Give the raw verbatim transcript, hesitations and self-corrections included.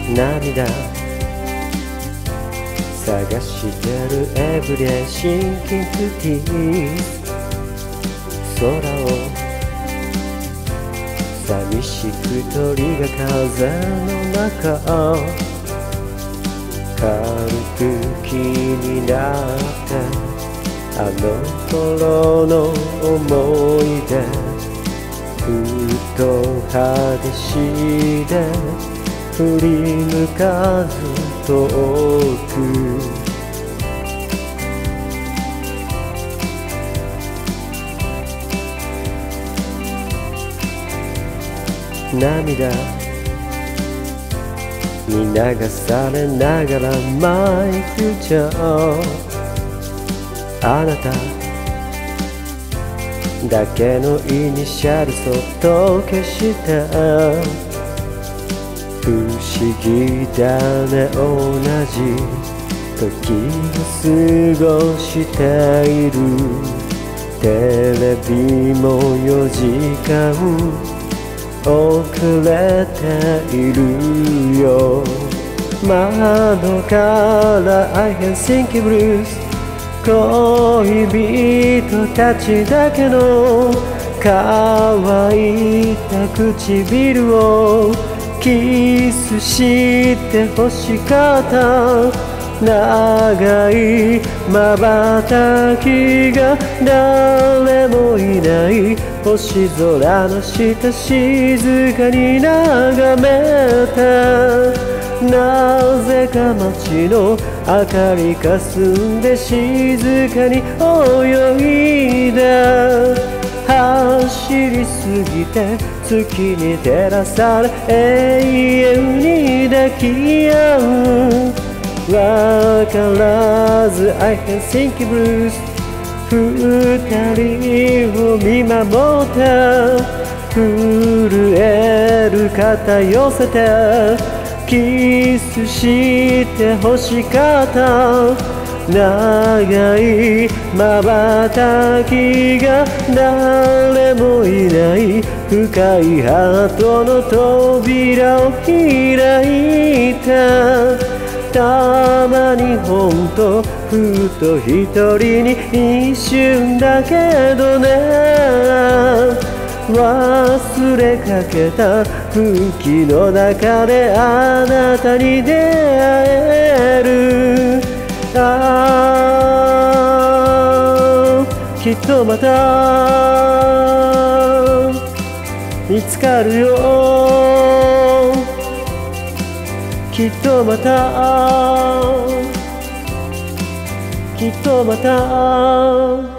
涙探してる Everyday Sinking to Peace 空を寂しく鳥が風の中軽く気になったあの頃の思い出ふっと激しいで振り向かず遠く涙に流されながら My future あなただけのイニシャルそっと消した不思議だね同じ時を過ごしているテレビもよじかん遅れているよ窓から I can think blues 恋人たちだけの乾いた唇をキスして欲しかった長い瞬きが誰もいない星空の下静かに眺めたなぜか街の明かりかすんで静かに泳いだ走りすぎて月に照らされ永遠に抱き合うわからず I can think blues 二人を見守った震える肩寄せてキスして欲しかった長い瞬きが誰もいない深いハートの扉を開いたたまにほんとふと一人に一瞬だけどね忘れかけた空気の中であなたに出会えるああきっとまた見つかるよきっとまたきっとまた